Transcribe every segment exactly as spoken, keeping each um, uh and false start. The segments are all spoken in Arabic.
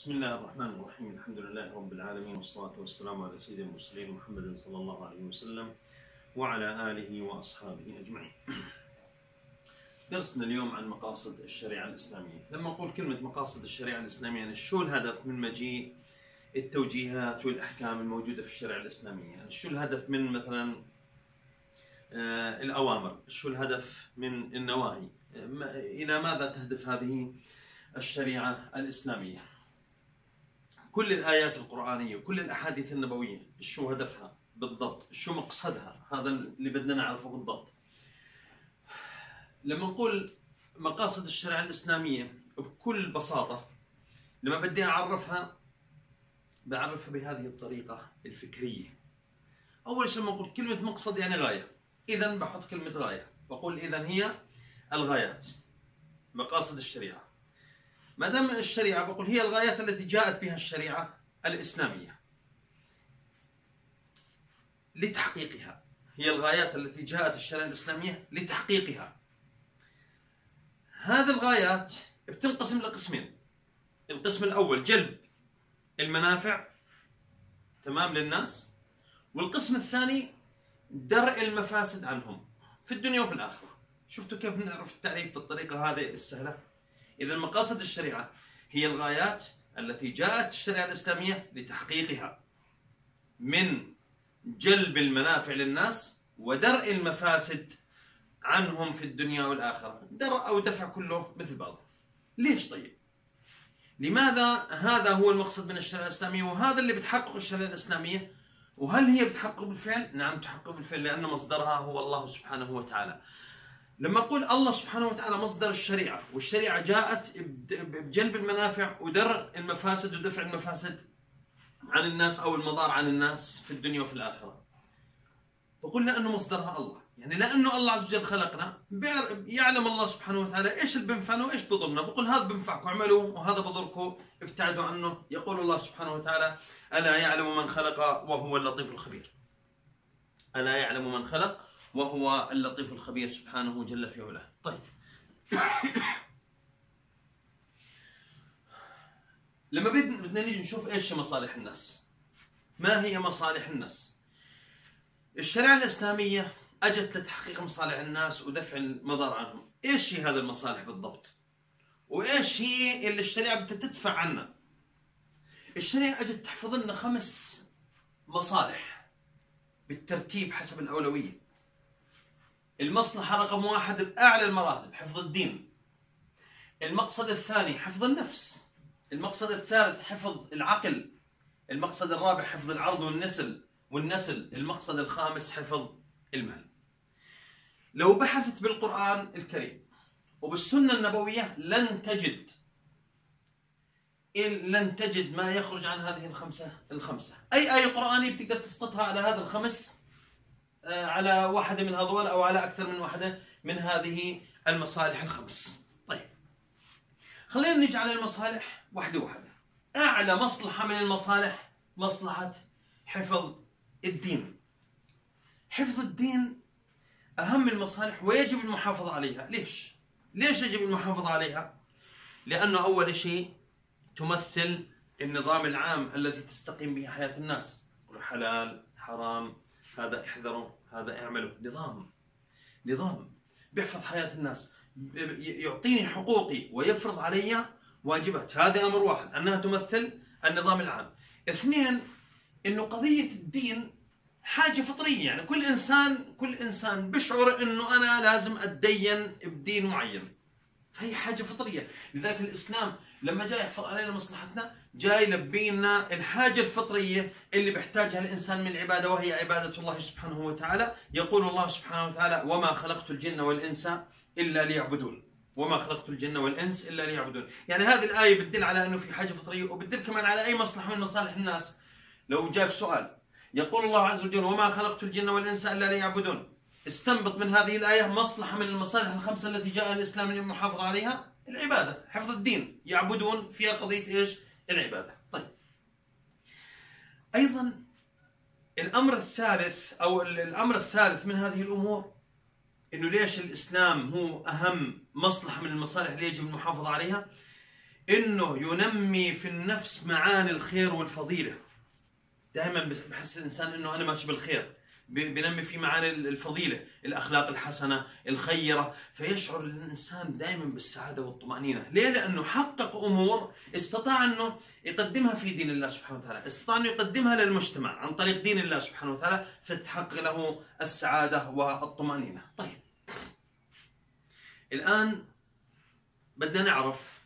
بسم الله الرحمن الرحيم. الحمد لله رب العالمين، والصلاة والسلام على سيد المرسلين محمد صلى الله عليه وسلم وعلى آله وأصحابه أجمعين. درسنا اليوم عن مقاصد الشريعة الإسلامية. لما نقول كلمة مقاصد الشريعة الإسلامية يعني شو الهدف من مجيء التوجيهات والأحكام الموجودة في الشريعة الإسلامية؟ يعني شو الهدف من مثلا آه الأوامر؟ شو الهدف من النواهي؟ إلى ماذا تهدف هذه الشريعة الإسلامية؟ كل الآيات القرآنية وكل الأحاديث النبوية شو هدفها بالضبط؟ شو مقصدها؟ هذا اللي بدنا نعرفه بالضبط. لما نقول مقاصد الشريعة الإسلامية بكل بساطة، لما بدي أعرفها بعرفها بهذه الطريقة الفكرية. أول شيء لما نقول كلمة مقصد يعني غاية، إذن بحط كلمة غاية، بقول إذن هي الغايات، مقاصد الشريعة. ما دام الشريعة بقول هي الغايات التي جاءت بها الشريعة الإسلامية لتحقيقها، هي الغايات التي جاءت الشريعة الإسلامية لتحقيقها. هذه الغايات بتنقسم لقسمين. القسم الأول جلب المنافع تمام للناس، والقسم الثاني درء المفاسد عنهم في الدنيا وفي الآخرة. شفتوا كيف بنعرف التعريف بالطريقة هذه السهلة؟ إذا مقاصد الشريعة هي الغايات التي جاءت الشريعة الإسلامية لتحقيقها من جلب المنافع للناس ودرء المفاسد عنهم في الدنيا والآخرة. درء أو دفع كله مثل بعضه. ليش طيب؟ لماذا هذا هو المقصد من الشريعة الإسلامية وهذا اللي بتحقق الشريعة الإسلامية؟ وهل هي بتحقق بالفعل؟ نعم تحقق بالفعل، لأن مصدرها هو الله سبحانه وتعالى. لما أقول الله سبحانه وتعالى مصدر الشريعة، والشريعة جاءت بجلب المنافع ودرء المفاسد ودفع المفاسد عن الناس أو المضار عن الناس في الدنيا وفي الآخرة، بقول لأنه مصدرها الله. يعني لأنه الله عز وجل خلقنا، يعلم الله سبحانه وتعالى إيش اللي بينفعنا وإيش بضرنا. بقول هذا بينفعكم اعملوا وهذا بضركم ابتعدوا عنه. يقول الله سبحانه وتعالى: ألا يعلم من خلق وهو اللطيف الخبير. ألا يعلم من خلق وهو اللطيف الخبير سبحانه جل في علاه. طيب لما بدنا نيجي نشوف ايش مصالح الناس، ما هي مصالح الناس؟ الشريعة الإسلامية اجت لتحقيق مصالح الناس ودفع المضار عنهم. ايش هي هذه المصالح بالضبط؟ وايش هي اللي الشريعة بدها تدفع عنا؟ الشريعة اجت تحفظ لنا خمس مصالح بالترتيب حسب الأولوية. المصلحة رقم واحد بأعلى المراتب حفظ الدين. المقصد الثاني حفظ النفس. المقصد الثالث حفظ العقل. المقصد الرابع حفظ العرض والنسل والنسل. المقصد الخامس حفظ المال. لو بحثت بالقرآن الكريم وبالسنة النبوية لن تجد لن تجد ما يخرج عن هذه الخمسة الخمسة. أي آية قرآنية بتقدر تسقطها على هذا الخمس، على واحدة من هذول أو على أكثر من واحدة من هذه المصالح الخمس. طيب خلينا نيجي على المصالح واحدة واحدة. أعلى مصلحة من المصالح مصلحة حفظ الدين. حفظ الدين أهم المصالح ويجب المحافظة عليها. ليش؟ ليش يجب المحافظة عليها؟ لأنه أول شيء تمثل النظام العام الذي تستقيم به حياة الناس. حلال حرام، هذا احذروا، هذا اعملوا. نظام نظام بيحفظ حياة الناس، يعطيني حقوقي ويفرض علي واجبات. هذا أمر واحد، أنها تمثل النظام العام. اثنين، إنه قضية الدين حاجة فطرية. يعني كل إنسان كل إنسان بيشعر إنه أنا لازم أتدين بدين معين، فهي حاجة فطرية. لذلك الإسلام لما جاء يحفظ علينا مصلحتنا جاي يلبي لنا الحاجة الفطرية اللي بيحتاجها الإنسان من العبادة، وهي عبادة الله سبحانه وتعالى. يقول الله سبحانه وتعالى: وما خلقت الجن والإنس إلا ليعبدون. وما خلقت الجن والإنس إلا ليعبدون. يعني هذه الآية بتدل على أنه في حاجة فطرية، وبتدل كمان على أي مصلحة من مصالح الناس. لو جاك سؤال يقول الله عز وجل: وما خلقت الجن والإنس إلا ليعبدون، استنبط من هذه الآية مصلحة من المصالح الخمسة التي جاء الإسلام للمحافظة عليها: العبادة، حفظ الدين. يعبدون فيها قضية إيش؟ العبادة. طيب أيضا الأمر الثالث أو الأمر الثالث من هذه الأمور، إنه ليش الإسلام هو أهم مصلحة من المصالح اللي يجب المحافظة عليها؟ إنه ينمي في النفس معاني الخير والفضيلة. دائما بحس الإنسان إنه أنا ماشي بالخير، بنمي في معاني الفضيلة، الأخلاق الحسنة الخيرة، فيشعر الإنسان دائما بالسعادة والطمأنينة. ليه؟ لأنه حقق أمور استطاع أنه يقدمها في دين الله سبحانه وتعالى، استطاع أنه يقدمها للمجتمع عن طريق دين الله سبحانه وتعالى، فتحقق له السعادة والطمأنينة. طيب، الآن بدنا نعرف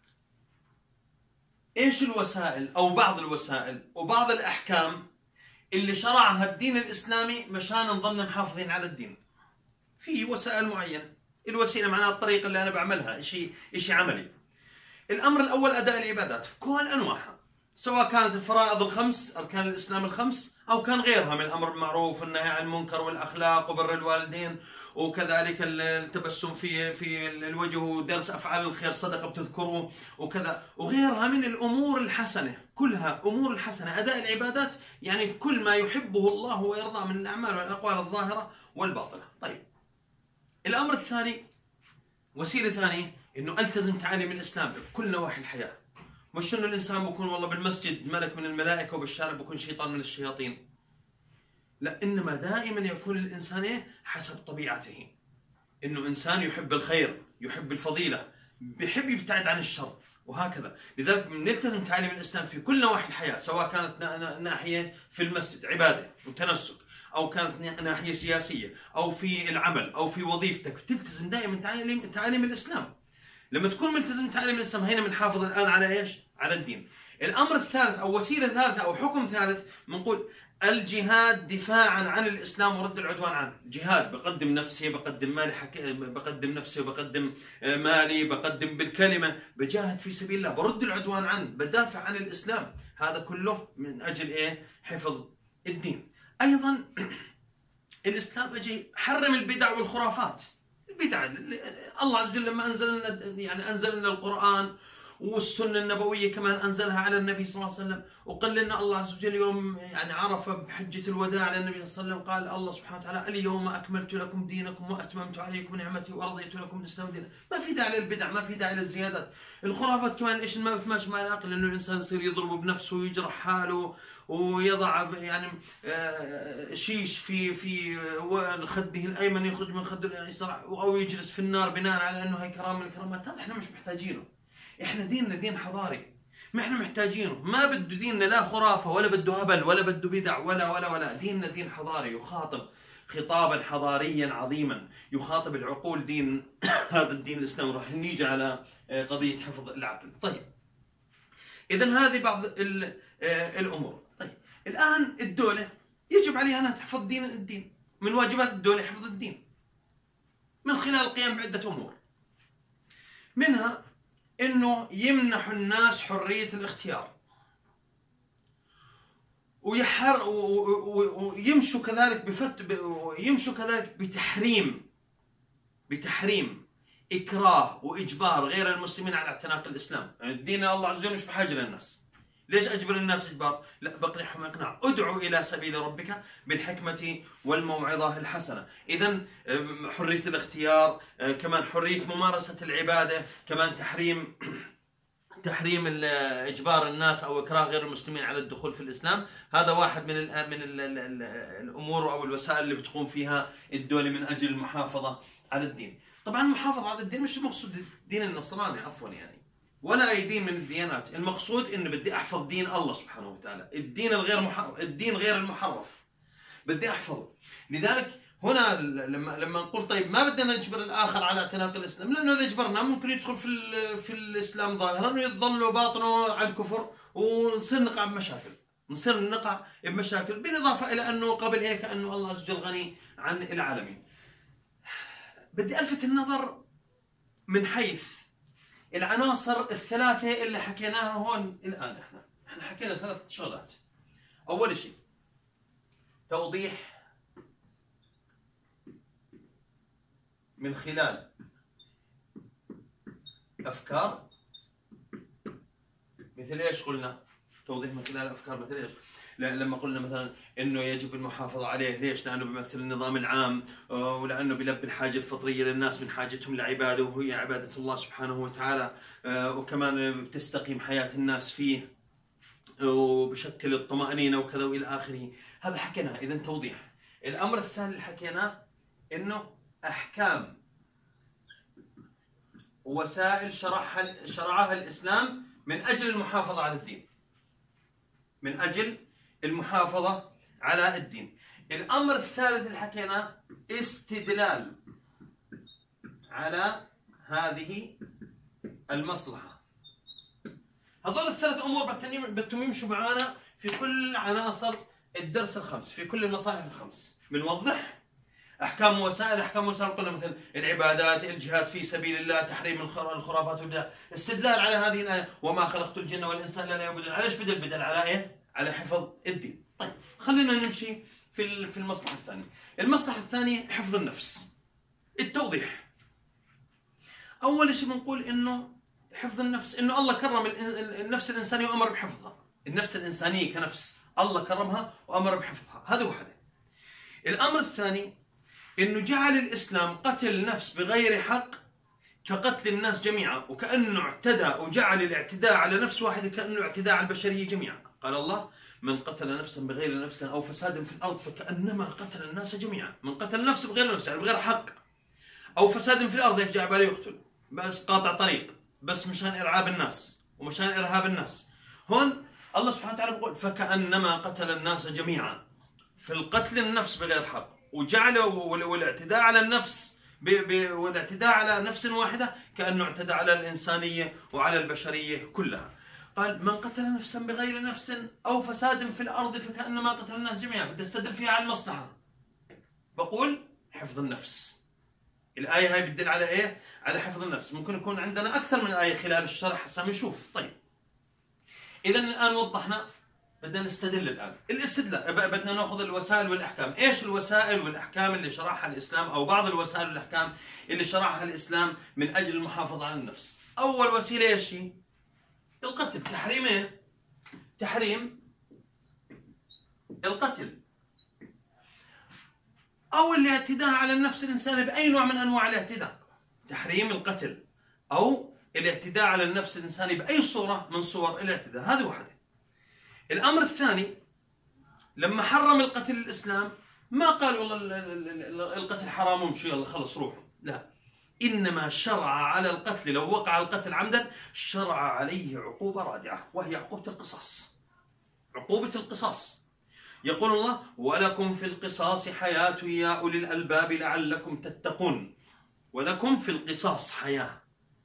إيش الوسائل أو بعض الوسائل وبعض الأحكام اللي شرعها الدين الإسلامي مشان نظل محافظين على الدين. في وسائل معينة، الوسيلة معناها الطريقة اللي أنا بعملها، إشي إشي عملي. الأمر الأول أداء العبادات بكل أنواعها، سواء كانت الفرائض الخمس، أركان الإسلام الخمس، أو كان غيرها من الأمر بالمعروف والنهي عن المنكر والأخلاق وبر الوالدين، وكذلك التبسم في في الوجه ودرس أفعال الخير، صدقة بتذكره وكذا، وغيرها من الأمور الحسنة، كلها أمور الحسنة. أداء العبادات يعني كل ما يحبه الله ويرضى من الأعمال والأقوال الظاهرة والباطنة. طيب، الأمر الثاني، وسيلة ثانية، إنه ألتزم تعاليم الإسلام بكل نواحي الحياة. مش إنه الإنسان بكون والله بالمسجد ملك من الملائكة وبالشارع بكون شيطان من الشياطين، لا، إنما دائما يكون الإنسان إيه؟ حسب طبيعته، إنه إنسان يحب الخير، يحب الفضيلة، بيحب يبتعد عن الشر، وهكذا. لذلك نلتزم تعاليم الإسلام في كل نواحي الحياة، سواء كانت ناحية في المسجد عبادة وتنسك، أو كانت ناحية سياسية، أو في العمل، أو في وظيفتك، تلتزم دائما تعاليم تعاليم الإسلام. لما تكون ملتزم تعاليم الإسلام، هنا بنحافظ الآن على إيش؟ على الدين. الأمر الثالث أو وسيلة ثالثة أو حكم ثالث، بنقول الجهاد دفاعا عن الإسلام ورد العدوان عنه. جهاد، بقدم نفسي، بقدم مالي، حك... بقدم نفسي وبقدم مالي، بقدم بالكلمة، بجاهد في سبيل الله، برد العدوان عنه، بدافع عن الإسلام. هذا كله من أجل إيه؟ حفظ الدين. أيضا الإسلام أجي حرم البدع والخرافات. البدع، الله عز وجل لما أنزل لنا يعني أنزل لنا القرآن والسنة النبوية كمان أنزلها على النبي صلى الله عليه وسلم، وقال لنا الله عز وجل يوم يعني عرفه بحجة الوداع للنبي صلى الله عليه وسلم، قال الله سبحانه وتعالى: اليوم أكملت لكم دينكم وأتممت عليكم نعمتي ورضيت لكم الإسلام دينا. ما في داعي للبدع، ما في داعي للزيادات. الخرافات كمان إيش ما بتماشي مع العقل، لأنه الإنسان يصير يضرب بنفسه ويجرح حاله ويضع يعني شيش في في خده الأيمن يخرج من خده الأيسر، أو يجلس في النار بناء على أنه هي كرامة من الكرامات. هذا إحنا مش محتاجينه. احنا ديننا دين حضاري، ما احنا محتاجينه. ما بده ديننا لا خرافه ولا بده هبل ولا بده بدع ولا ولا ولا ديننا دين حضاري، يخاطب خطابا حضاريا عظيما، يخاطب العقول. دين هذا الدين الاسلامي. راح نيجي على قضيه حفظ العقل. طيب، اذا هذه بعض الامور. طيب، الان الدوله يجب عليها انها تحفظ دين الدين. من واجبات الدوله حفظ الدين من خلال القيام بعده امور، منها إنه يمنح الناس حرية الاختيار، ويحر ويمشوا كذلك بفت يمشوا كذلك بتحريم بتحريم إكراه وإجبار غير المسلمين على اعتناق الإسلام. يعني الدين الله عز وجل مش بحاجة للناس. ليش أجبر الناس إجبار؟ لا، بقنعهم إقناع. ادعوا إلى سبيل ربك بالحكمة والموعظة الحسنة. إذا حرية الاختيار، كمان حرية ممارسة العبادة، كمان تحريم تحريم إجبار الناس أو إكراه غير المسلمين على الدخول في الإسلام. هذا واحد من ال من ال ال الأمور أو الوسائل اللي بتقوم فيها الدولة من أجل المحافظة على الدين. طبعا المحافظة على الدين مش المقصود الدين النصراني عفوا يعني، ولا أي دين من الديانات. المقصود إنه بدي أحفظ دين الله سبحانه وتعالى، الدين الغير محرف، الدين غير المحرف بدي أحفظه. لذلك هنا لما لما نقول طيب ما بدنا نجبر الآخر على اعتناق الإسلام، لأنه إذا جبرنا ممكن يدخل في في الإسلام ظاهرا ويظل باطنه على الكفر، ونصير نقع بمشاكل، نصير نقع بمشاكل. بالإضافة إلى أنه قبل هيك أنه الله عز وجل غني عن العالمين. بدي ألفت النظر من حيث العناصر الثلاثة اللي حكيناها هون الآن. احنا احنا حكينا ثلاث شغلات. أول شيء توضيح من خلال أفكار، مثل إيش قلنا؟ توضيح من خلال أفكار مثل إيش؟ لما قلنا مثلا انه يجب المحافظه عليه، ليش؟ لانه بيمثل النظام العام، ولانه بيلبي الحاجه الفطريه للناس من حاجتهم لعباده وهي عباده الله سبحانه وتعالى، وكمان بتستقيم حياه الناس فيه وبشكل الطمانينه وكذا والى اخره. هذا حكيناه. اذا توضيح. الامر الثاني اللي حكيناه انه احكام وسائل شرعها شرعها الاسلام من اجل المحافظه على الدين. من اجل المحافظة على الدين. الأمر الثالث اللي حكيناه استدلال على هذه المصلحة. هذول الثلاث أمور بدهم يمشوا معانا في كل عناصر الدرس الخمس، في كل المصالح الخمس. بنوضح أحكام وسائل، أحكام وسائل قلنا مثل العبادات، الجهاد في سبيل الله، تحريم الخرافات والبدع، استدلال على هذه الآية وما خلقت الجن والإنس إلا ليعبدون. على ايش بدل؟ بدل على إيه؟ على حفظ الدين. طيب خلينا نمشي في في المصلحة الثانية. المصلحة الثانية حفظ النفس. التوضيح. أول شيء بنقول إنه حفظ النفس، إنه الله كرم النفس الإنسانية وأمر بحفظها. النفس الإنسانية كنفس الله كرمها وأمر بحفظها، هذا واحدة. الأمر الثاني إنه جعل الإسلام قتل النفس بغير حق كقتل الناس جميعا، وكأنه اعتدى وجعل الاعتداء على نفس واحدة كأنه اعتداء على البشرية جميعا. قال الله: من قتل نفسا بغير نفس أو فساد في الأرض فكأنما قتل الناس جميعا. من قتل نفس بغير نفس يعني بغير حق أو فساد في الأرض، يرجع باله يقتل بس قاطع طريق، بس مشان إرعاب الناس ومشان إرهاب الناس. هون الله سبحانه وتعالى بيقول: فكأنما قتل الناس جميعا. في القتل النفس بغير حق وجعله والاعتداء على النفس والاعتداء على نفس واحدة كأنه اعتدى على الإنسانية وعلى البشرية كلها. قال: من قتل نفسا بغير نفس أو فساد في الأرض فكأنما قتل الناس جميعا. بدي استدل فيها على المصلحة، بقول حفظ النفس. الآية هاي بتدل على إيه؟ على حفظ النفس. ممكن يكون عندنا أكثر من آية خلال الشرح هسا بنشوف. طيب إذا الآن وضحنا، بدنا نستدل الآن. الاستدلال بدنا ناخذ الوسائل والأحكام. إيش الوسائل والأحكام اللي شرعها الإسلام، أو بعض الوسائل والأحكام اللي شرعها الإسلام من أجل المحافظة على النفس؟ أول وسيلة إيش هي؟ القتل. تحريم إيه؟ تحريم القتل أو الاعتداء على النفس الإنسانية بأي نوع من أنواع الاعتداء. تحريم القتل أو الاعتداء على النفس الإنسانية بأي صورة من صور الاعتداء، هذه واحدة. الأمر الثاني، لما حرم القتل الإسلام ما قال والله القتل حرام ومشي يلا خلص روحوا، لا، إنما شرع على القتل لو وقع القتل عمدا شرع عليه عقوبة رادعة، وهي عقوبة القصاص. عقوبة القصاص. يقول الله: ولكم في القصاص حياة يا أولي الألباب لعلكم تتقون. ولكم في القصاص حياة.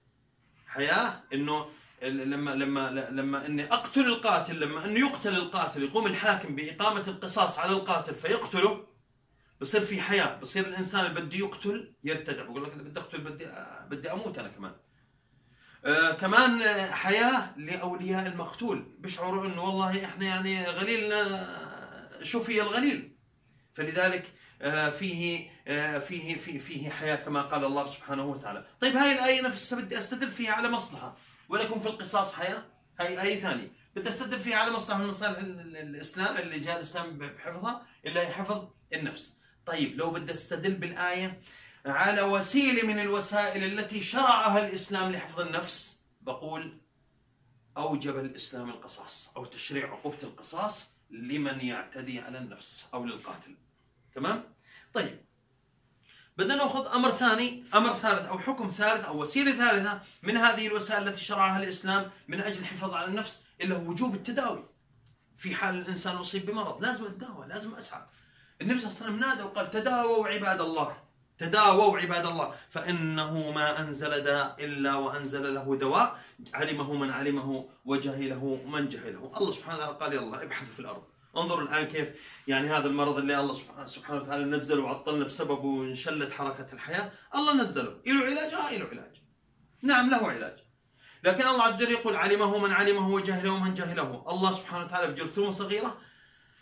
حياة إنه لما لما لما اني اقتل القاتل، لما انه يقتل القاتل، يقوم الحاكم باقامه القصاص على القاتل فيقتله، بصير في حياه، بصير الانسان اللي بده يقتل يرتدع، بقول لك بدي اقتل، بدي بدي اموت انا كمان. آه كمان حياه لاولياء المقتول، بيشعروا انه والله احنا يعني غليلنا شفي الغليل، فلذلك آه فيه آه فيه في فيه حياه كما قال الله سبحانه وتعالى. طيب هاي الايه نفسها بدي استدل فيها على مصلحه، ولكم في القصاص حياة، هي آية ثانية بتستدل فيها على مصلحة من مصالح الإسلام اللي جاء الإسلام بحفظها، اللي هي حفظ النفس. طيب لو بدي استدل بالآية على وسيلة من الوسائل التي شرعها الإسلام لحفظ النفس، بقول: أوجب الإسلام القصاص أو تشريع عقوبة القصاص لمن يعتدي على النفس أو للقاتل. تمام؟ طيب بدنا ناخذ امر ثاني، امر ثالث او حكم ثالث او وسيله ثالثه من هذه الوسائل التي شرعها الاسلام من اجل الحفاظ على النفس، اللي هو وجوب التداوي. في حال الانسان اصيب بمرض لازم اتداوى، لازم اسعى. النبي صلى الله عليه وسلم نادى وقال: تداووا عباد الله، تداووا عباد الله، فانه ما انزل داء الا وانزل له دواء، علمه من علمه وجهله من جهله. الله سبحانه وتعالى قال: يلا ابحثوا في الارض. انظروا الآن كيف يعني هذا المرض اللي الله سبحانه وتعالى نزله وعطلنا بسببه وانشلت حركة الحياة، الله نزله. له علاج؟ آه له علاج. نعم له علاج. لكن الله عز وجل يقول: علمه من علمه وجهله من جهله. الله سبحانه وتعالى بجرثومة صغيرة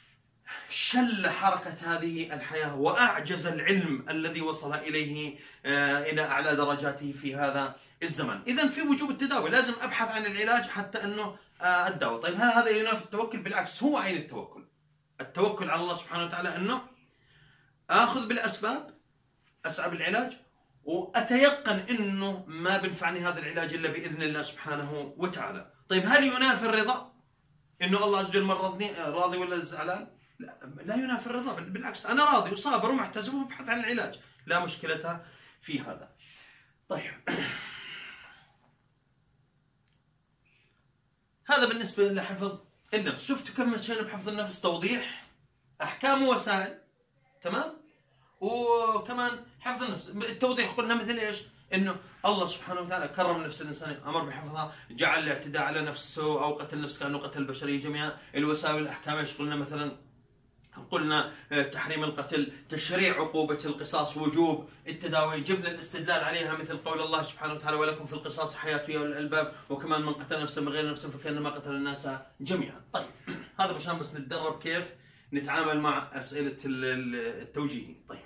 شل حركة هذه الحياة وأعجز العلم الذي وصل إليه إلى أعلى درجاته في هذا الزمن. إذن في وجوب التداوي، لازم أبحث عن العلاج حتى أنه أتداوى. طيب هل هذا ينافي التوكل؟ بالعكس، هو عين التوكل. التوكل على الله سبحانه وتعالى أنه آخذ بالأسباب، أسعى بالعلاج، وأتيقن أنه ما بنفعني هذا العلاج إلا بإذن الله سبحانه وتعالى. طيب هل ينافي الرضا؟ أنه الله عز وجل مرضني راضي ولا زعلان؟ لا، لا ينافي الرضا، بالعكس أنا راضي وصابر ومحتسب وببحث عن العلاج، لا مشكلة في هذا. طيب هذا بالنسبة لحفظ النفس. شفتوا كم مشينا بحفظ النفس؟ توضيح أحكام ووسائل، تمام؟ وكمان حفظ النفس. التوضيح قلنا مثل إيش؟ إنه الله سبحانه وتعالى كرم نفس الإنسان، أمر بحفظها، جعل الاعتداء على نفسه أو قتل نفسه كأنه قتل البشرية جميعا. الوسائل والأحكام إيش قلنا؟ مثلا قلنا تحريم القتل، تشريع عقوبة القصاص، وجوب التداوي، جبنا الاستدلال عليها مثل قول الله سبحانه وتعالى ولكم في القصاص حياة يا أولي الألباب، وكمان من قتل نفسا بغير نفس فكأنما قتل الناس جميعا. طيب هذا مشان بس نتدرب كيف نتعامل مع أسئلة التوجيه. طيب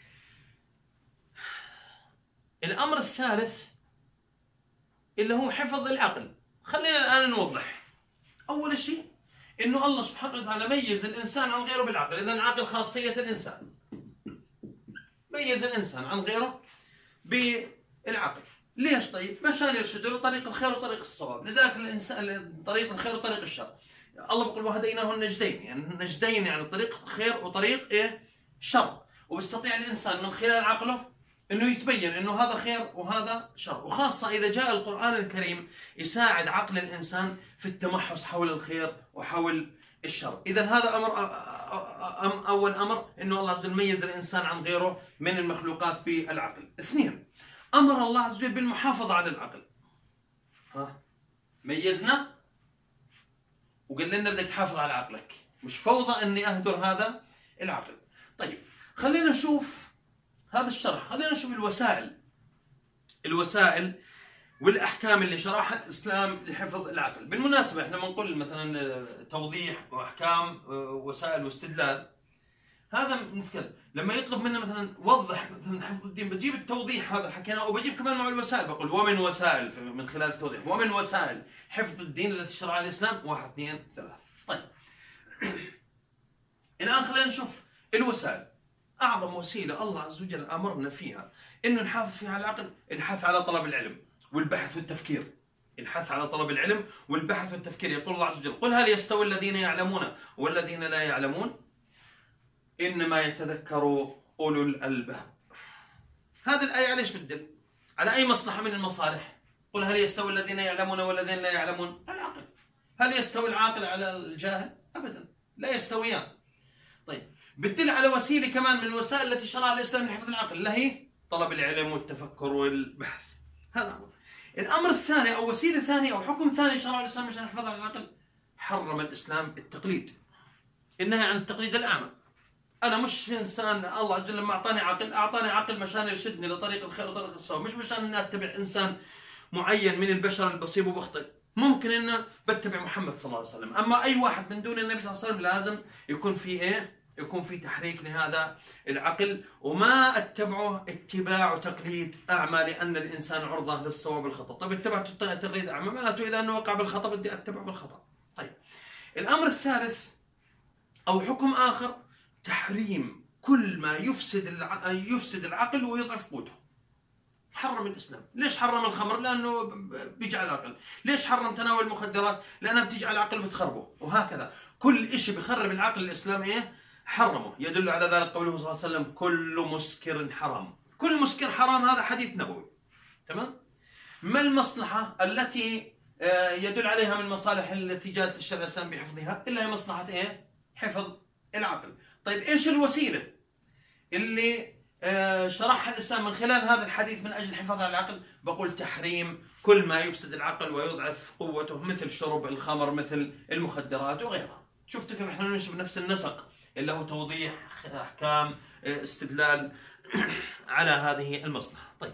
الأمر الثالث اللي هو حفظ العقل. خلينا الآن نوضح. أول شيء إنه الله سبحانه وتعالى ميز الإنسان عن غيره بالعقل. إذن العقل خاصية الإنسان، ميز الإنسان عن غيره بالعقل. ليش؟ طيب مشان يرشده لطريق الخير وطريق الصواب. لذلك الإنسان طريق الخير وطريق الشر. الله بيقول وهديناه النجدين، يعني النجدين يعني طريق خير وطريق إيه؟ شر. وبيستطيع الإنسان من خلال عقله إنه يتبين إنه هذا خير وهذا شر، وخاصة إذا جاء القرآن الكريم يساعد عقل الإنسان في التمحص حول الخير وحول الشر. إذا هذا أمر أول أمر، إنه الله عز وجل ميز الإنسان عن غيره من المخلوقات بالعقل. اثنين، أمر الله عز وجل بالمحافظة على العقل. ها ميزنا وقال لنا بدك تحافظ على عقلك، مش فوضى إني أهدر هذا العقل. طيب خلينا نشوف هذا الشرح، خلينا نشوف الوسائل الوسائل والأحكام اللي شرحها الإسلام لحفظ العقل. بالمناسبة احنا بنقول مثلا توضيح وأحكام وسائل واستدلال، هذا نتكلم لما يطلب منا مثلا وضح مثلا حفظ الدين، بجيب التوضيح هذا حكيناه وبجيب كمان مع الوسائل، بقول ومن وسائل من خلال التوضيح ومن وسائل حفظ الدين التي شرعها الإسلام واحد اثنين ثلاث. طيب الآن خلينا نشوف الوسائل. أعظم وسيلة الله عز وجل أمرنا فيها إنه نحافظ فيها على العقل، الحث على طلب العلم والبحث والتفكير. الحث على طلب العلم والبحث والتفكير. يقول الله عز وجل قل هل يستوي الذين يعلمون والذين لا يعلمون إنما يتذكر أولو الألباب. هذه الآية على إيش بتدل؟ على أي مصلحة من المصالح؟ قل هل يستوي الذين يعلمون والذين لا يعلمون؟ العقل. هل يستوي العاقل على الجاهل؟ أبدا، لا يستويان. طيب بتدل على وسيلة كمان من الوسائل التي شرعها الإسلام لحفظ العقل، اللي هي طلب العلم والتفكر والبحث. هذا أمر. الأمر الثاني أو وسيلة ثانية أو حكم ثاني شرعه الإسلام عشان يحفظ على العقل، حرم الإسلام التقليد، النهي عن التقليد الأعمى. أنا مش إنسان، الله عز وجل لما أعطاني عقل أعطاني عقل مشان يرشدني لطريق الخير وطريق الصواب، مش مشان إني أتبع إنسان معين من البشر اللي بصيب وبخطئ. ممكن إنه بتبع محمد صلى الله عليه وسلم، أما أي واحد من دون النبي صلى الله عليه وسلم لازم يكون في إيه؟ يكون في تحريك لهذا العقل، وما اتبعه اتباع وتقليد أعمى، لأن الإنسان عرضة للصواب والخطأ. طيب اتبعت تقليد أعمى معناته إذا أنه وقع بالخطأ بدي أتبعه بالخطأ. طيب الأمر الثالث أو حكم آخر، تحريم كل ما يفسد الع... يفسد العقل ويضعف قوته. حرم الإسلام. ليش حرم الخمر؟ لأنه بيجعل العقل. ليش حرم تناول المخدرات؟ لأنها بتجعل العقل بتخربه. وهكذا كل شيء بخرب العقل الإسلام إيه؟ حرمه. يدل على ذلك قوله صلى الله عليه وسلم كل مسكر حرام. كل مسكر حرام، هذا حديث نبوي. تمام؟ ما المصلحة التي يدل عليها من المصالح التي جاءت للشرع الإسلامي بحفظها إلا هي مصلحة إيه؟ حفظ العقل. طيب إيش الوسيلة اللي شرحها الإسلام من خلال هذا الحديث من أجل الحفاظ على العقل؟ بقول تحريم كل ما يفسد العقل ويضعف قوته، مثل شرب الخمر، مثل المخدرات وغيرها. شفتوا كيف احنا نمشي بنفس النسق اللي هو توضيح، أحكام، استدلال على هذه المصلحة. طيب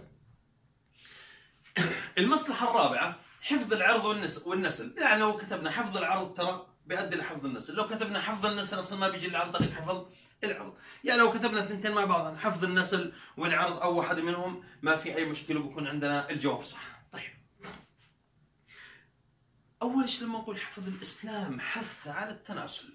المصلحة الرابعة حفظ العرض والنسل. يعني لو كتبنا حفظ العرض ترى بيؤدي لحفظ النسل. لو كتبنا حفظ النسل اصلا ما بيجي الا عن طريق حفظ العرض. يعني لو كتبنا اثنتين مع بعض، حفظ النسل والعرض او واحد منهم، ما في اي مشكله، بكون عندنا الجواب صح. طيب اول شيء لما نقول حفظ الاسلام حث على التناسل.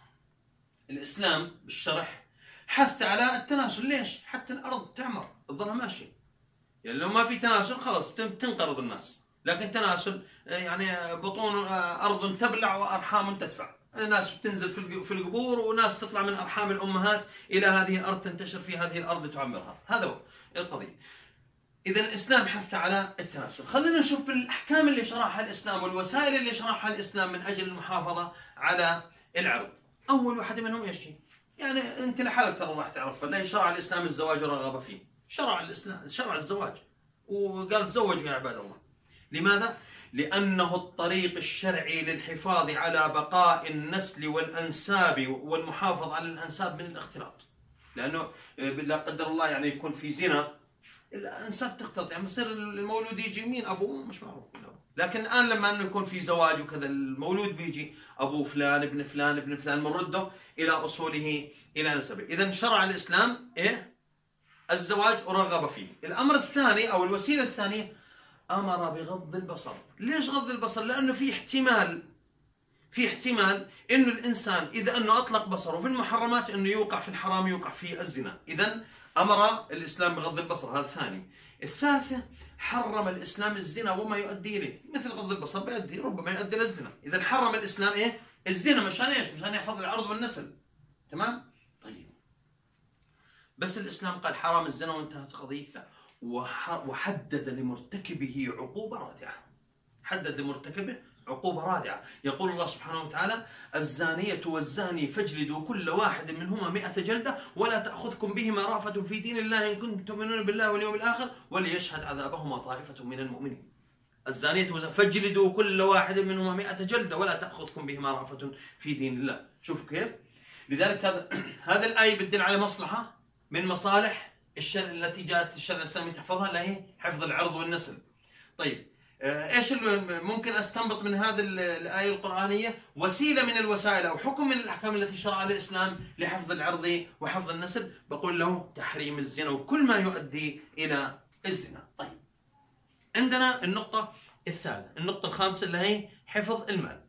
الاسلام بالشرح حث على التناسل. ليش؟ حتى الارض تعمر تظلها ماشيه. يعني لو ما في تناسل خلاص تنقرض الناس، لكن تناسل يعني بطون ارض تبلع وارحام تدفع. الناس بتنزل في القبور وناس تطلع من ارحام الامهات الى هذه الارض تنتشر في هذه الارض تعمرها. هذا هو القضيه. اذا الاسلام حث على التناسل. خلينا نشوف بالاحكام اللي شرحها الاسلام والوسائل اللي شرحها الاسلام من اجل المحافظه على العرض. اول واحده منهم ايش هي؟ يعني انت لحالك ترى راح تعرفها. لا، شرع الاسلام الزواج ورغب فيه. شرع الاسلام شرع الزواج وقال تزوجوا يا عباد الله. لماذا؟ لأنه الطريق الشرعي للحفاظ على بقاء النسل والأنساب والمحافظة على الأنساب من الاختلاط. لأنه لا قدر الله يعني يكون في زنا، الأنساب تختلط، يعني يصير المولود يجي مين أبوه مش معروف. لكن الآن لما أنه يكون في زواج وكذا، المولود بيجي أبوه فلان ابن فلان ابن فلان، بنرده إلى أصوله إلى نسبه. إذا شرع الإسلام إيه؟ الزواج ورغب فيه. الأمر الثاني أو الوسيلة الثانية أمر بغض البصر. ليش غض البصر؟ لأنه في احتمال في احتمال إنه الإنسان إذا أنه أطلق بصره في المحرمات إنه يوقع في الحرام، يوقع في الزنا. إذا أمر الإسلام بغض البصر. هذا الثاني. الثالثة حرم الإسلام الزنا وما يؤدي إليه، مثل غض البصر بيؤدي ربما يؤدي إلى الزنا. إذا حرم الإسلام إيه؟ الزنا. مشان إيش؟ مشان يحفظ العرض والنسل. تمام؟ طيب بس الإسلام قال حرام الزنا وانتهت القضية؟ لا، وحدد لمرتكبه عقوبة رادعة. حدد لمرتكبه عقوبة رادعة. يقول الله سبحانه وتعالى: الزانية والزاني فاجلدوا كل واحد منهما مئة جلدة ولا تأخذكم بهما رأفة في دين الله إن كنتم تؤمنون بالله واليوم الآخر وليشهد عذابهما طائفة من المؤمنين. الزانية والزاني فاجلدوا كل واحد منهما مئة جلدة ولا تأخذكم بهما رأفة في دين الله. شوفوا كيف؟ لذلك هذا هذا الآية بتدل على مصلحة من مصالح الشرع التي جاءت الشرع الإسلامي تحفظها، اللي هي حفظ العرض والنسل. طيب ايش ممكن استنبط من هذه الآية القرآنية؟ وسيلة من الوسائل أو حكم من الأحكام التي شرعها الإسلام لحفظ العرض وحفظ النسل، بقول له تحريم الزنا وكل ما يؤدي إلى الزنا. طيب عندنا النقطة الثالثة، النقطة الخامسة اللي هي حفظ المال.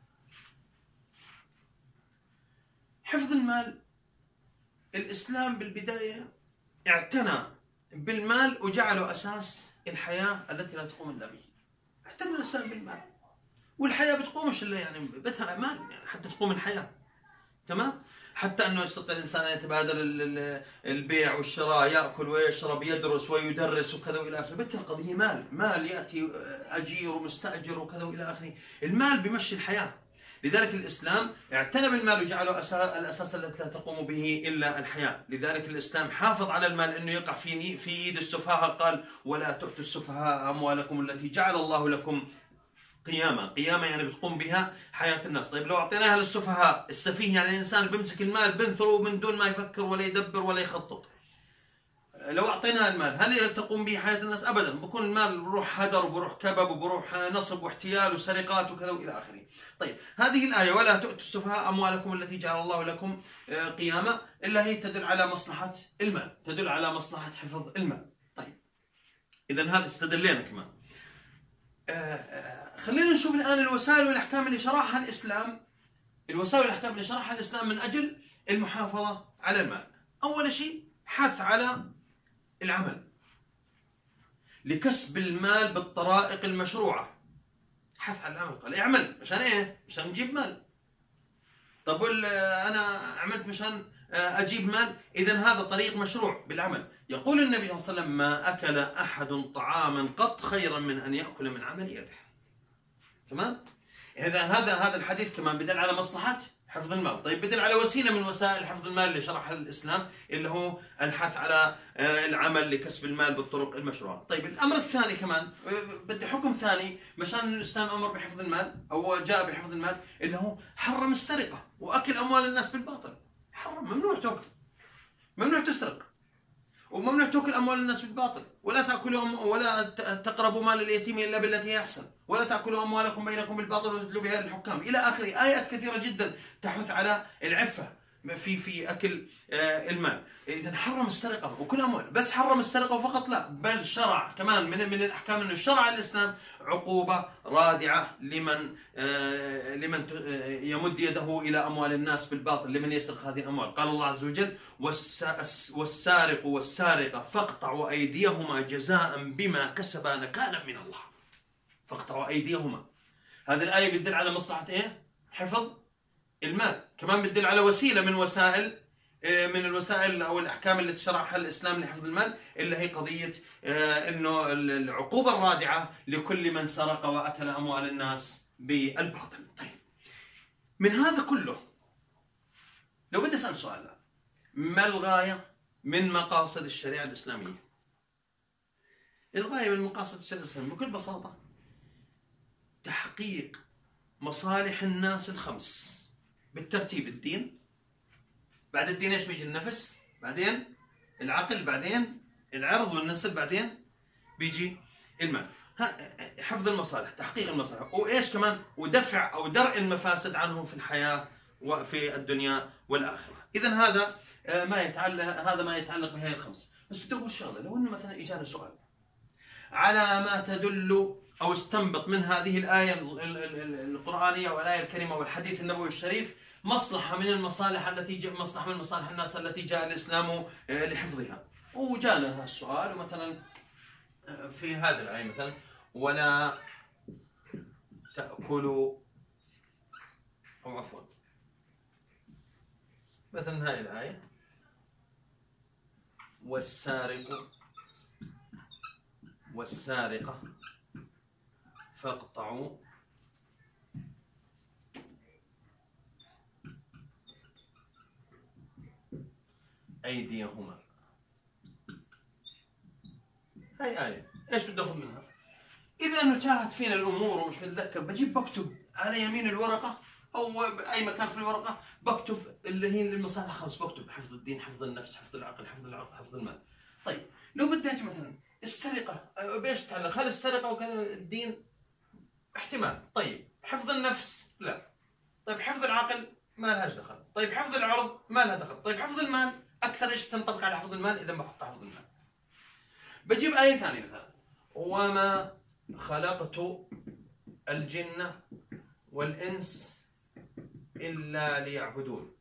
حفظ المال، الإسلام بالبداية اعتنى بالمال وجعله أساس الحياة التي لا تقوم إلا به. اعتنى الإسلام بالمال، والحياة بتقومش إلا يعني بدها مال يعني حتى تقوم الحياة. تمام؟ حتى أنه يستطيع الإنسان أن يتبادل البيع والشراء، يأكل ويشرب، يدرس ويدرس وكذا وإلى آخره. بت القضية مال، مال يأتي أجير ومستأجر وكذا وإلى آخره. المال بيمشي الحياة. لذلك الإسلام اعتنى بالمال وجعله الأساس الذي لا تقوم به إلا الحياة. لذلك الإسلام حافظ على المال أنه يقع في في يد السفهاء. قال: ولا تؤتوا السفهاء أموالكم التي جعل الله لكم قيامة. قيامة يعني بتقوم بها حياة الناس. طيب لو أعطيناها للسفهاء، السفيه يعني الإنسان بيمسك المال بنثره من دون ما يفكر ولا يدبر ولا يخطط. لو أعطيناها المال هل تقوم به حياة الناس؟ أبدا. بكون المال بروح هدر وبروح كبب وبروح نصب واحتيال وسرقات وكذا وإلى آخره. طيب هذه الآية ولا تؤتوا السفهاء أموالكم التي جعل الله لكم قيامة، إلا هي تدل على مصلحة المال، تدل على مصلحة حفظ المال. طيب إذا هذا استدلينا كمان. خلينا نشوف الآن الوسائل والأحكام اللي شرحها الإسلام. الوسائل والأحكام اللي شرحها الإسلام من أجل المحافظة على المال. أول شيء حث على العمل لكسب المال بالطرائق المشروعة. حث على العمل، قال اعمل. مشان ايه؟ مشان نجيب مال. طب انا عملت مشان اجيب مال، اذا هذا طريق مشروع بالعمل. يقول النبي صلى الله عليه وسلم: ما اكل احد طعاما قط خيرا من ان ياكل من عمل يده. تمام؟ اذا هذا هذا الحديث كمان بدل على مصلحة حفظ المال. طيب بدل على وسيلة من وسائل حفظ المال اللي شرحها الإسلام، اللي هو الحث على العمل لكسب المال بالطرق المشروعة. طيب الأمر الثاني كمان بدي حكم ثاني مشان الإسلام أمر بحفظ المال أو جاء بحفظ المال، اللي هو حرم السرقة وأكل أموال الناس بالباطل. حرم، ممنوع تأكل، ممنوع تسرق. وممنوع تاكل اموال الناس بالباطل، ولا تاكلوا أم... ولا تقربوا مال اليتيم الا بالتي هي احسن، ولا تاكلوا اموالكم بينكم بالباطل وتدلوا بها للحكام، الى اخره. ايات كثيره جدا تحث على العفه في في اكل المال. اذا حرم السرقه وكل اموال، بس حرم السرقه فقط لا، بل شرع كمان من من الاحكام انه شرع الاسلام عقوبه رادعه لمن لمن يمد يده الى اموال الناس بالباطل، لمن يسرق هذه الاموال. قال الله عز وجل: والسارق والسارقه فاقطعوا ايديهما جزاء بما كسبا نكالا من الله. فاقطعوا ايديهما، هذه الايه بتدل على مصلحه ايه؟ حفظ المال. كمان بتدل على وسيله من وسائل من الوسائل او الاحكام التي شرعها الاسلام لحفظ المال، اللي هي قضيه انه العقوبه الرادعه لكل من سرق واكل اموال الناس بالباطل. طيب، من هذا كله لو بدي اسال سؤال، ما الغايه من مقاصد الشريعه الاسلاميه؟ الغايه من مقاصد الشريعه الاسلاميه بكل بساطه تحقيق مصالح الناس الخمس بالترتيب: الدين، بعد الدين ايش بيجي؟ النفس، بعدين العقل، بعدين العرض والنسل، بعدين بيجي المال. حفظ المصالح، تحقيق المصالح، وايش كمان؟ ودفع او درء المفاسد عنهم في الحياه وفي الدنيا والاخره. اذا هذا ما يتعلق هذا ما يتعلق بهذه الخمس. بس بدي اقول شغله، لو انه مثلا اجانا سؤال على ما تدل أو استنبط من هذه الآية القرآنية والآية الكريمة والحديث النبوي الشريف مصلحة من المصالح التي جاء مصلحة من مصالح الناس التي جاء الإسلام لحفظها، وجانا هذا السؤال مثلا في هذه الآية مثلا: ولا تأكلوا، أو عفوا مثلا هذه الآية: والسارق والسارقة فاقطعوا أيديهما. هاي آية ايش بدي اخذ منها؟ إذا انه تاهت فينا الأمور ومش متذكر، بجيب بكتب على يمين الورقة أو أي مكان في الورقة، بكتب اللي هي المصالح الخمس، بكتب حفظ الدين، حفظ النفس، حفظ العقل، حفظ العرض، حفظ المال. طيب، لو بدي أجي مثلا السرقة، بإيش تتعلق؟ هل السرقة وكذا الدين؟ احتمال. طيب، حفظ النفس؟ لا. طيب، حفظ العقل؟ ما لهاش دخل. طيب، حفظ العرض؟ ما لها دخل. طيب، حفظ المال أكثر إيش تنطبق على حفظ المال؟ إذا بحط حفظ المال. بجيب آية ثانية مثلا: وما خلقت الجن والإنس إلا ليعبدون.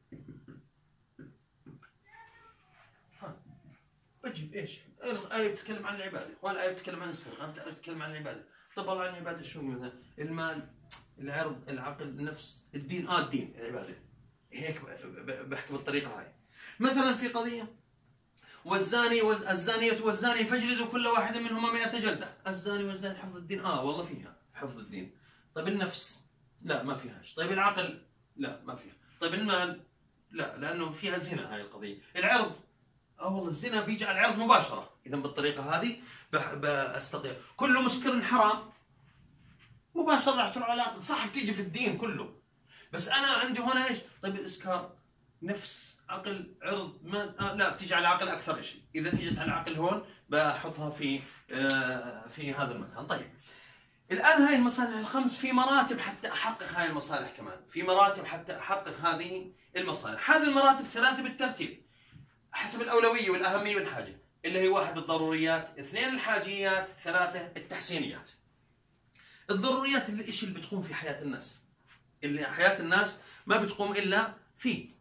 ها، بجيب إيش؟ الآية بتتكلم عن العبادة، والآية بتتكلم عن السرقة، الآية بتتكلم عن العبادة. طب والله عن العبادة شو مثلا؟ المال، العرض، العقل، النفس، الدين. آه الدين، العبادة. هيك بحكي بالطريقة هاي. مثلا في قضية: والزاني والزانية والزاني فاجلدوا كل واحد منهما مئة جلدة. الزاني والزاني حفظ الدين؟ آه والله فيها حفظ الدين. طيب النفس؟ لا ما فيهاش. طيب العقل؟ لا ما فيها. طيب المال؟ لا، لأنه فيها زنا هاي القضية. العرض؟ اه والله الزنا بيجي على العرض مباشرة. إذا بالطريقة هذه بستطيع. كل مسكر حرام، مباشرة راح تروح على العقل. صح بتيجي في الدين كله، بس أنا عندي هنا إيش؟ طيب الإسكار نفس، عقل، عرض، ما آه لا بتيجي على العقل أكثر شيء. إذا إجت على العقل هون بحطها في آه في هذا المكان. طيب الآن هاي المصالح الخمس في مراتب حتى أحقق هاي المصالح، كمان في مراتب حتى أحقق هذه المصالح. هذه المراتب ثلاثة بالترتيب حسب الأولوية والأهمية والحاجة، اللي هي: واحد الضروريات، اثنين الحاجيات، ثلاثة التحسينيات. الضروريات اللي الشيء اللي بتقوم في حياة الناس، اللي حياة الناس ما بتقوم إلا فيه.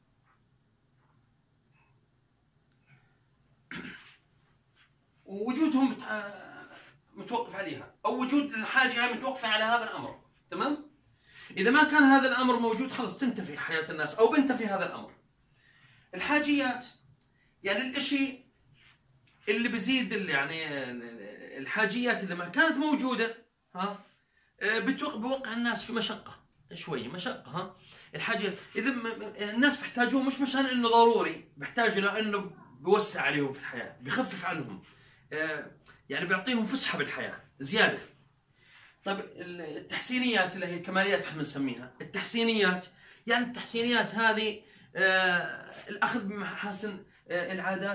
ووجودهم متوقف عليها، أو وجود الحاجة متوقفة على هذا الأمر. تمام؟ إذا ما كان هذا الأمر موجود خلص تنتفي حياة الناس أو بنتفي هذا الأمر. الحاجيات يعني الإشي اللي بزيد، اللي يعني الحاجيات إذا ما كانت موجودة ها بوقع الناس في مشقة شوية، مشقة. ها الحاجة إذا الناس بيحتاجوه مش مشان إنه ضروري، بيحتاجوا لأنه بيوسع عليهم في الحياة، بيخفف عنهم، يعني بيعطيهم فسحة بالحياة زيادة. طيب التحسينيات اللي هي الكماليات احنا بنسميها التحسينيات، يعني التحسينيات هذه الأخذ بمحاسن العادات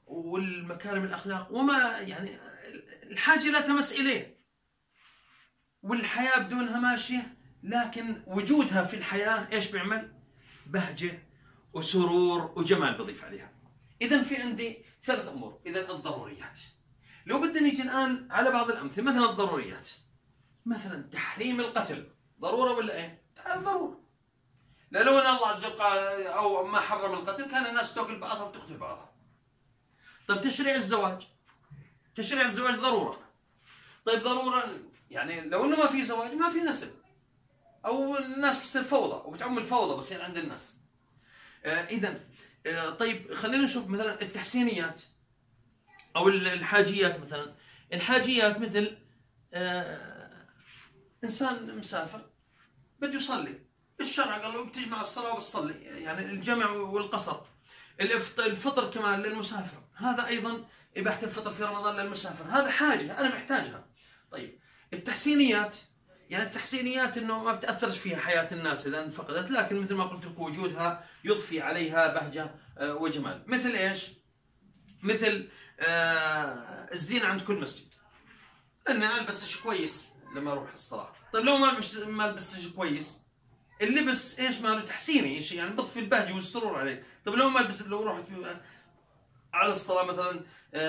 والمكارم الأخلاق وما يعني الحاجة لا تمس إليه، والحياة بدونها ماشية، لكن وجودها في الحياة إيش بيعمل؟ بهجة وسرور وجمال بضيف عليها. إذا في عندي ثلاث أمور. إذا الضروريات، لو بدنا نيجي الآن على بعض الأمثلة، مثلا الضروريات، مثلا تحريم القتل، ضرورة ولا إيه؟ ضرورة. لا لو أن الله عز وجل قال أو ما حرم القتل كان الناس تقتل بعضها وتقتل بعضها. طيب تشريع الزواج، تشريع الزواج ضرورة. طيب ضرورة يعني لو انه ما في زواج ما في نسل، او الناس بتصير فوضى وبتعم الفوضى بصير عند الناس. آه اذا آه طيب خلينا نشوف مثلا التحسينيات او الحاجيات. مثلا الحاجيات مثل آه انسان مسافر بده يصلي، الشرع قال له بتجمع الصلاه وبتصلي، يعني الجمع والقصر. الفطر كمان للمسافر، هذا ايضا اباحه الفطر في رمضان للمسافر، هذا حاجه انا محتاجها. طيب التحسينيات، يعني التحسينيات انه ما بتاثرش فيها حياه الناس اذا انفقدت، لكن مثل ما قلت لكم وجودها يضفي عليها بهجه وجمال. مثل ايش؟ مثل آه الزينه عند كل مسجد، اني البس شيء كويس لما اروح الصلاه. طيب لو ما البس ما البس شيء كويس، اللبس ايش ماله؟ تحسيني، شيء يعني بضفي البهجه والسرور عليك. طيب لو ما البس، لو رحت على الصلاه مثلا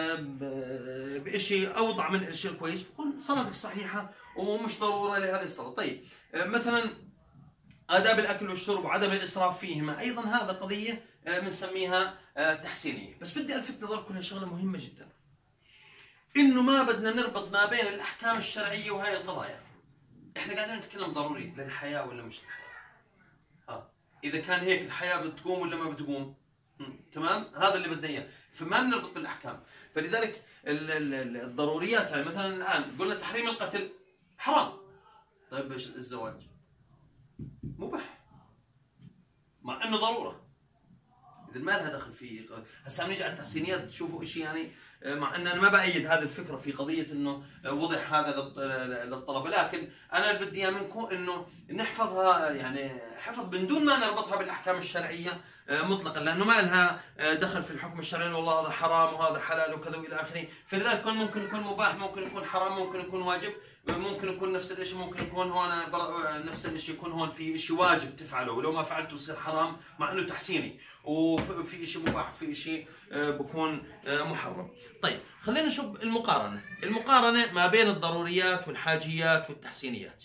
بشيء اوضع من الشيء الكويس، بكون صلاتك صحيحه ومش ضروره لهذه الصلاه. طيب مثلا آداب الأكل والشرب وعدم الإسراف فيهما، أيضا هذا قضية بنسميها تحسينية. بس بدي ألفت نظركم لشغلة مهمة جدا، إنه ما بدنا نربط ما بين الأحكام الشرعية وهي القضايا. إحنا قاعدين نتكلم ضروري للحياة ولا مش للحياة؟ ها إذا كان هيك الحياة بتقوم ولا ما بتقوم؟ تمام؟ هذا اللي بدنا إياه، فما بنربط بالأحكام. فلذلك الضروريات، يعني مثلا الآن قلنا تحريم القتل حرام، طيب ايش الزواج؟ مباح مع انه ضروره، اذا ما لها دخل في. هسه عم نيجي على التحسينيات تشوفوا شيء يعني، مع ان انا ما بايد هذه الفكره في قضيه انه وضع هذا للطلبه، لكن انا اللي بدي اياه منكم انه نحفظها، يعني حفظ من دون ما نربطها بالاحكام الشرعيه مطلقا، لانه ما لها دخل في الحكم الشرعي والله هذا حرام وهذا حلال وكذا والى اخره. فلذلك ممكن يكون مباح، ممكن يكون حرام، ممكن يكون واجب، ممكن يكون نفس الشيء، ممكن يكون هون نفس الشيء، يكون هون في شيء واجب تفعله ولو ما فعلته يصير حرام مع انه تحسيني، وفي شيء مباح وفي شيء بكون محرم. طيب خلينا نشوف المقارنه، المقارنه ما بين الضروريات والحاجيات والتحسينيات.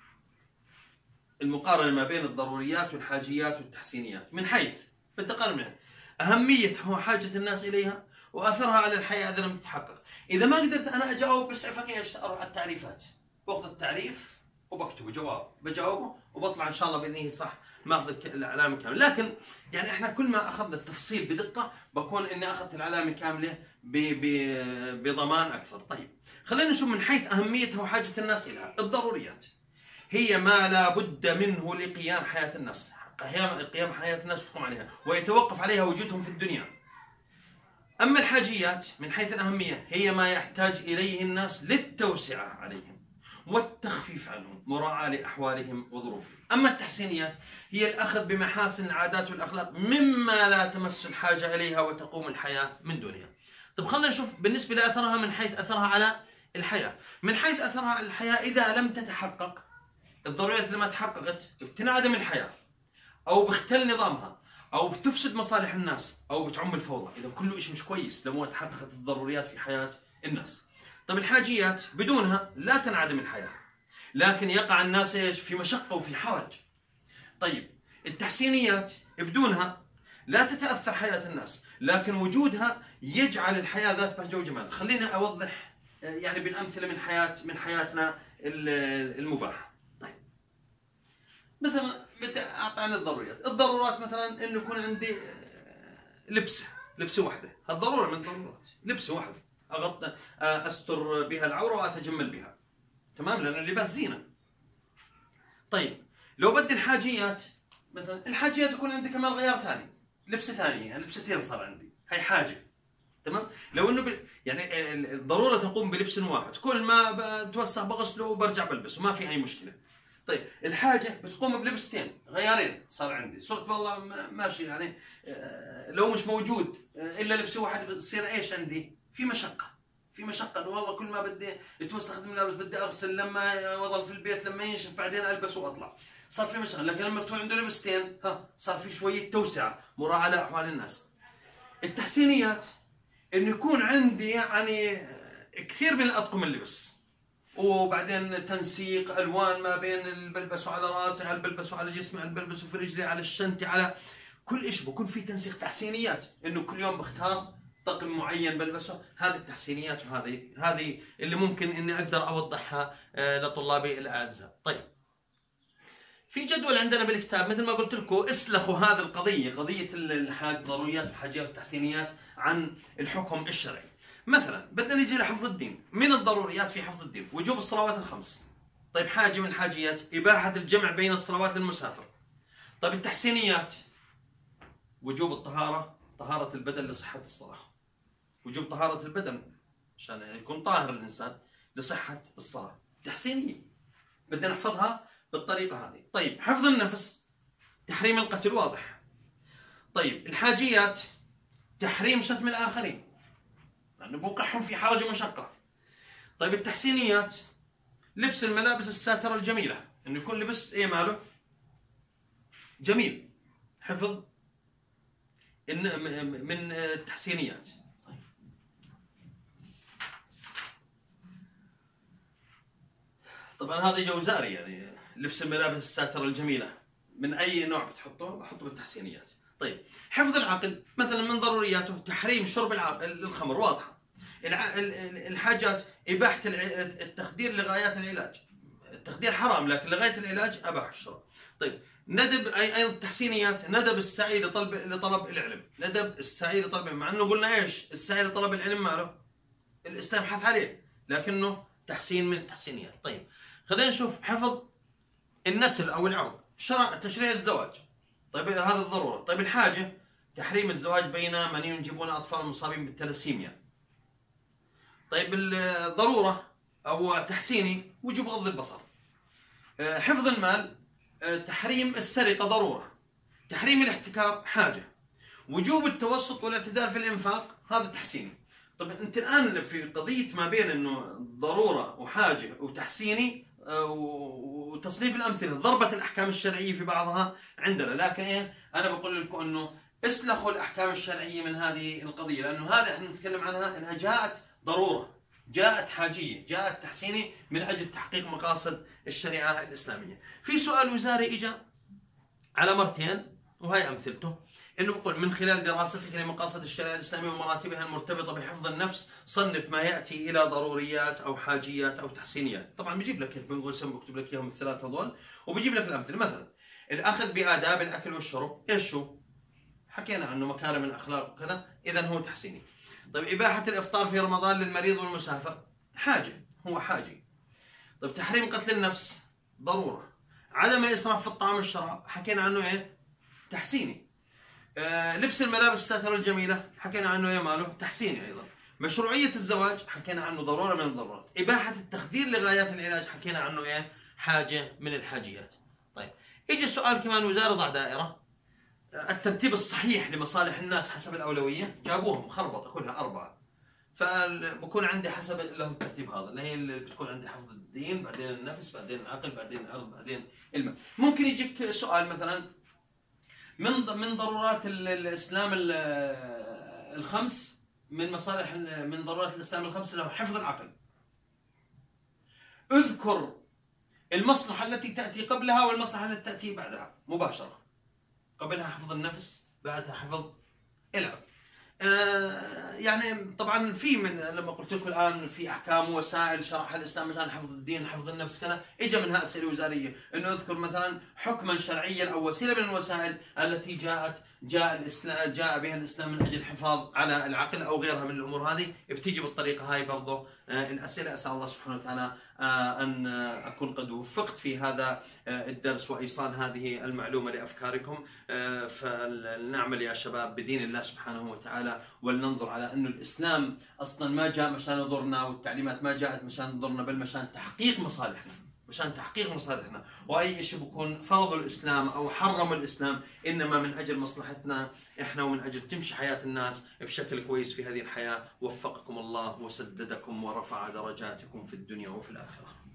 المقارنه ما بين الضروريات والحاجيات والتحسينيات من حيث بالتقارن اهميه وحاجه الناس اليها واثرها على الحياه اذا لم تتحقق. إذا ما قدرت أنا أجاوب بسعفك إيش؟ أروح على التعريفات، باخذ التعريف وبكتبه جواب، بجاوبه وبطلع إن شاء الله بإذنه صح ماخذ العلامة الكاملة. لكن يعني إحنا كل ما أخذنا التفصيل بدقة بكون إني أخذت العلامة الكاملة بضمان أكثر. طيب خلينا نشوف من حيث أهميتها وحاجة الناس إليها. الضروريات هي ما لا بد منه لقيام حياة الناس، قيام قيام حياة الناس تقوم عليها ويتوقف عليها وجودهم في الدنيا. أما الحاجيات من حيث الأهمية هي ما يحتاج إليه الناس للتوسعة عليهم والتخفيف عنهم مراعاة لأحوالهم وظروفهم. أما التحسينيات هي الأخذ بمحاسن العادات والأخلاق مما لا تمس الحاجة إليها وتقوم الحياة من دونها. طب خلينا نشوف بالنسبة لأثرها من حيث أثرها على الحياة. من حيث أثرها على الحياة إذا لم تتحقق الضروريات، إذا ما تحققت بتنعدم الحياة أو بيختل نظامها أو بتفسد مصالح الناس أو بتعم الفوضى. إذا كله شيء مش كويس لو ما تحققت الضروريات في حياة الناس. طيب الحاجيات بدونها لا تنعدم الحياة، لكن يقع الناس إيش؟ في مشقة وفي حرج. طيب التحسينيات بدونها لا تتأثر حياة الناس، لكن وجودها يجعل الحياة ذات بهجة وجمال. خلينا أوضح يعني بالأمثلة من حياة من حياتنا المباحة. طيب مثلا بدي اعطي عن الضروريات، الضرورات مثلا انه يكون عندي لبسه، لبسه واحده، هالضروره من الضرورات، لبسه واحده اغطي استر بها العوره واتجمل بها، تمام؟ لانه اللباس زينه. طيب لو بدي الحاجيات، مثلا الحاجيات يكون عندي كمان غيار ثاني، لبسه ثانيه، يعني لبستين صار عندي، هي حاجه، تمام؟ لو انه ب... يعني الضروره تقوم بلبس واحد، كل ما بتوسخ بغسله وبرجع بلبسه، ما في اي مشكله. طيب الحاجه بتقوم بلبستين غيارين، صار عندي صرت والله ماشي يعني لو مش موجود الا لبس واحد بتصير ايش عندي؟ في مشقه، في مشقه انه والله كل ما بدي اتوسخ الملابس بدي اغسل لما واضل في البيت لما ينشف بعدين البس واطلع، صار في مشقه. لكن لما يكون عنده لبستين ها صار في شويه توسعه مراعاه لاحوال الناس. التحسينيات انه يكون عندي يعني كثير من الاطقم اللبس، وبعدين تنسيق الوان ما بين اللي بلبسه على راسي، على اللي بلبسه على جسمي، على اللي بلبسه في رجلي، على الشنطه، على كل شيء بكون في تنسيق تحسينيات، انه كل يوم بختار طقم معين بلبسه. هذه التحسينيات وهذه هذه اللي ممكن اني اقدر اوضحها لطلابي الاعزاء. طيب في جدول عندنا بالكتاب مثل ما قلت لكم اسلخوا هذه القضيه، قضيه الضروريات والحاجيات والتحسينيات عن الحكم الشرعي. مثلا بدنا نيجي لحفظ الدين، من الضروريات في حفظ الدين وجوب الصلوات الخمس. طيب حاجه من الحاجيات اباحه الجمع بين الصلوات للمسافر. طيب التحسينيات وجوب الطهاره، طهاره البدن لصحه الصلاه. وجوب طهاره البدن عشان يكون طاهر الانسان لصحه الصلاه. تحسينيه بدنا نحفظها بالطريقه هذه. طيب حفظ النفس، تحريم القتل واضح. طيب الحاجيات تحريم شتم الاخرين لانه بوقعهم في حرج ومشقه. طيب التحسينيات لبس الملابس الساتره الجميله، انه يكون لبس ايه ماله جميل، حفظ من التحسينيات. طيب طبعا هذا جوزاري يعني لبس الملابس الساتره الجميله من اي نوع بتحطه بحطه بالتحسينيات. طيب حفظ العقل مثلا من ضرورياته تحريم شرب الخمر واضحه. الحاجات اباحه التخدير لغايات العلاج، التخدير حرام لكن لغايه العلاج اباح الشرب. طيب ندب ايضا التحسينيات، ندب السعي لطلب لطلب العلم، ندب السعي لطلب العلم، مع انه قلنا ايش؟ السعي لطلب العلم ماله الاسلام حث عليه لكنه تحسين من التحسينيات. طيب خلينا نشوف حفظ النسل او العرض، شرع تشريع الزواج. طيب هذا الضروره. طيب الحاجه تحريم الزواج بين من ينجبون اطفال مصابين بالتلاسيميا. طيب الضروره او تحسيني وجوب غض البصر. حفظ المال تحريم السرقه ضروره. تحريم الاحتكار حاجه. وجوب التوسط والاعتدال في الانفاق هذا تحسيني. طيب انت الان في قضيه ما بين انه ضروره وحاجه وتحسيني وتصنيف الامثله، ضربه الاحكام الشرعيه في بعضها عندنا، لكن ايه انا بقول لكم انه اسلخوا الاحكام الشرعيه من هذه القضيه، لانه هذا احنا نتكلم عنها انها جاءت ضروره، جاءت حاجيه، جاءت تحسيني من اجل تحقيق مقاصد الشريعه الاسلاميه. في سؤال وزاري اجى على مرتين وهي امثلته، انه بقول من خلال دراستك لمقاصد الشريعه الاسلاميه ومراتبها المرتبطه بحفظ النفس صنف ما ياتي الى ضروريات او حاجيات او تحسينيات. طبعا بجيب لك بنقول بكتب لك اياهم الثلاثه هذول وبجيب لك الامثله. مثلا الاخذ باداب الاكل والشرب، ايش شو؟ حكينا عنه مكارم الاخلاق وكذا، اذا هو تحسيني. طيب اباحه الافطار في رمضان للمريض والمسافر حاجه، هو حاجه. طيب تحريم قتل النفس ضروره. عدم الاسراف في الطعام والشراب حكينا عنه ايه؟ تحسيني. آه لبس الملابس الساتره الجميله حكينا عنه ايه ماله؟ تحسيني ايضا. مشروعيه الزواج حكينا عنه ضروره من الضرورات. اباحه التخدير لغايات العلاج حكينا عنه ايه؟ حاجه من الحاجيات. طيب اجى سؤال كمان وزاره ضع دائره الترتيب الصحيح لمصالح الناس حسب الاولويه، جابوهم خربطه كلها اربعه. فبكون عندي حسب له الترتيب هذا اللي هي اللي بتكون عندي حفظ الدين، بعدين النفس، بعدين العقل، بعدين العرض، بعدين المال. ممكن يجيك سؤال مثلا من من ضرورات الاسلام الخمس، من مصالح من ضرورات الاسلام الخمس له حفظ العقل. اذكر المصلحه التي تاتي قبلها والمصلحه التي تاتي بعدها مباشره. قبلها حفظ النفس، بعدها حفظ العقل. آه يعني طبعا في من لما قلت لكم الان في احكام ووسائل شرحها الاسلام مشان حفظ الدين، حفظ النفس كذا، اجى منها اسئله وزاريه انه اذكر مثلا حكما شرعيا او وسيله من الوسائل التي جاءت جاء الاسلام جاء بها الاسلام من اجل الحفاظ على العقل او غيرها من الامور هذه، بتيجي بالطريقه هاي برضه آه الاسئله. اسال الله سبحانه وتعالى آه ان اكون قد وفقت في هذا آه الدرس وايصال هذه المعلومه لافكاركم. آه فلنعمل يا شباب بدين الله سبحانه وتعالى، ولننظر على انه الاسلام اصلا ما جاء مشان يضرنا، والتعليمات ما جاءت مشان تضرنا، بل مشان تحقيق مصالحنا. مشان تحقيق مصالحنا. واي شيء بكون فرضوا الاسلام او حرموا الاسلام انما من اجل مصلحتنا احنا ومن اجل تمشي حياه الناس بشكل كويس في هذه الحياه. وفقكم الله وسددكم ورفع درجاتكم في الدنيا وفي الاخره.